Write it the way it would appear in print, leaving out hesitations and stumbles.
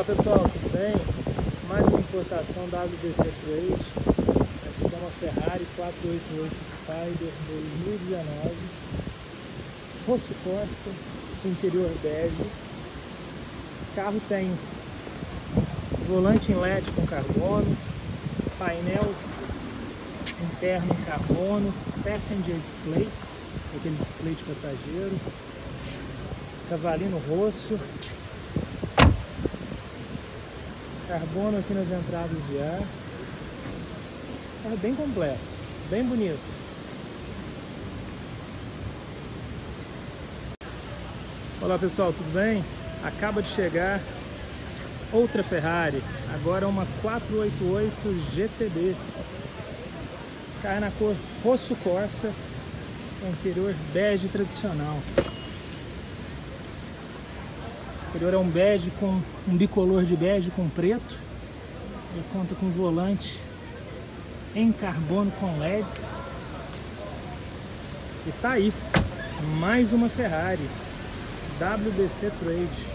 Olá pessoal, tudo bem? Mais uma importação WBC Trade. Essa aqui é uma Ferrari 488 Spider 2019, rosso corsa, interior bege. Esse carro tem volante em LED com carbono, painel interno em carbono, passenger display, aquele display de passageiro, cavalinho rosso, carbono aqui nas entradas de ar. Carro bem completo, bem bonito. Olá pessoal, tudo bem? Acaba de chegar outra Ferrari, agora uma 488 GTB. Esse carro é na cor rosso corsa, com interior bege tradicional. O interior é um bege com um bicolor de bege com preto. Ele conta com volante em carbono com LEDs. E tá aí, mais uma Ferrari WBC Trade.